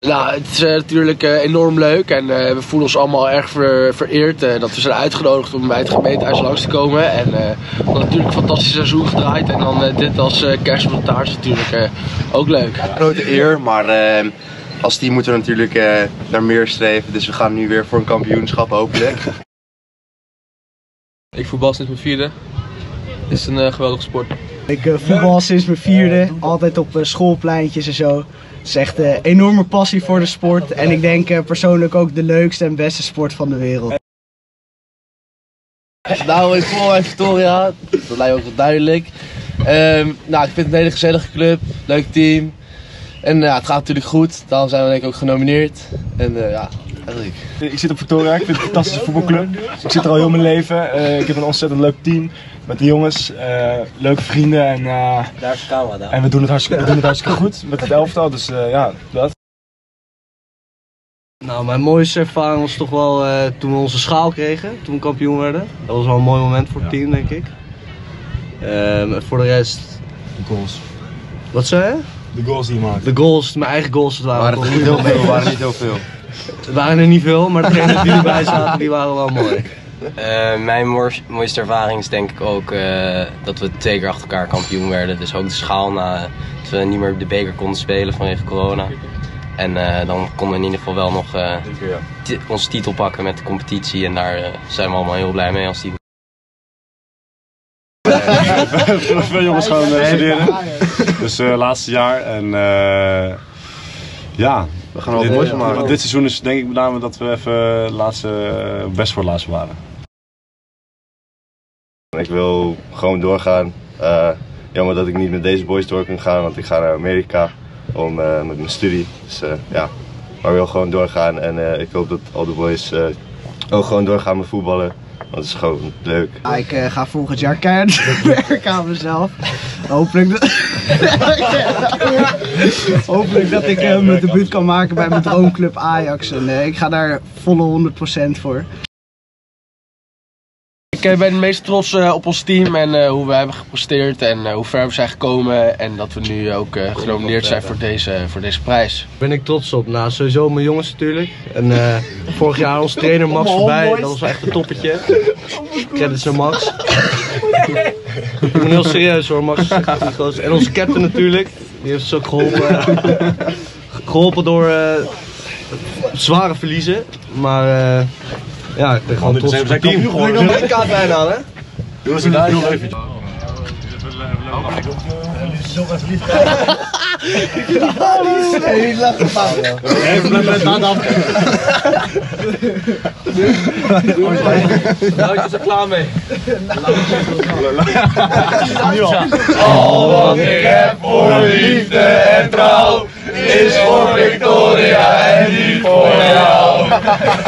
Nou, het is natuurlijk enorm leuk en we voelen ons allemaal erg vereerd dat we zijn uitgenodigd om bij het gemeentehuis langs te komen. En we hebben natuurlijk een fantastisch seizoen gedraaid en dan dit als kerst op de taart is natuurlijk ook leuk. Grote eer, maar als team moeten we natuurlijk naar meer streven, dus we gaan nu weer voor een kampioenschap hopelijk. Ik voetbal sinds mijn 4e. Het is een geweldige sport. Ik voetbal sinds mijn 4e, altijd op schoolpleintjes en zo. Het is echt een enorme passie voor de sport en ik denk persoonlijk ook de leukste en beste sport van de wereld. Nou, ik voetbal bij Victoria, dat lijkt ook wel duidelijk. Nou, ik vind het een hele gezellige club, leuk team. En ja, het gaat natuurlijk goed, daarom zijn we denk ik ook genomineerd. En ja, eigenlijk. Ik zit op Victoria, ik vind het een fantastische voetbalclub. Ik zit er al heel mijn leven. Ik heb een ontzettend leuk team met de jongens, leuke vrienden en, Daar is Kawa, en we doen het hartstikke goed met het elftal, dus ja, dat. Nou, mijn mooiste ervaring was toch wel toen we onze schaal kregen, toen we kampioen werden. Dat was wel een mooi moment voor het team, denk ik. Voor de rest... De goals. Wat zei je? De goals die je maakt. De goals, mijn eigen goals, het waren niet heel veel. Het waren er niet veel, maar degenen die erbij zaten, die waren wel mooi. Mijn mooiste ervaring is denk ik ook dat we 2 keer achter elkaar kampioen werden. Dus ook de schaal nadat we niet meer de beker konden spelen vanwege corona. En dan konden we in ieder geval wel nog onze titel pakken met de competitie. En daar zijn we allemaal heel blij mee als team. Veel jongens gaan studeren. Dus laatste jaar en ja. We gaan er wat moois van maken. Dit seizoen is denk ik met name dat we even best voor het laatste waren. Ik wil gewoon doorgaan. Jammer dat ik niet met deze boys door kan gaan, want ik ga naar Amerika met mijn studie. Dus ja, maar ik wil gewoon doorgaan en ik hoop dat al de boys ook gewoon doorgaan met voetballen. Want het is gewoon leuk. Ja, ik ga volgend jaar keihard werken aan mezelf. Hopelijk dat ik mijn debuut kan maken bij mijn droomclub Ajax. En ik ga daar volle 100% voor. Ik ben het meest trots op ons team en hoe we hebben gepresteerd en hoe ver we zijn gekomen. En dat we nu ook genomineerd zijn voor deze prijs. Daar ben ik trots op. Nou, sowieso mijn jongens natuurlijk. En vorig jaar onze trainer Max voorbij. Dat was wel echt een toppetje. Credits naar Max. Ik ben heel serieus hoor, Max. En onze captain natuurlijk. Die heeft ons ook geholpen door zware verliezen. Maar ja, ik ben gewoon trots op het team. Moet je nog een kaart bijhalen, hè? Jongens, nog even. Niet lachen, Paul. Even met dat af. Nou, ik is er klaar mee. Al wat ik heb voor liefde en trouw is voor Victoria en niet voor jou.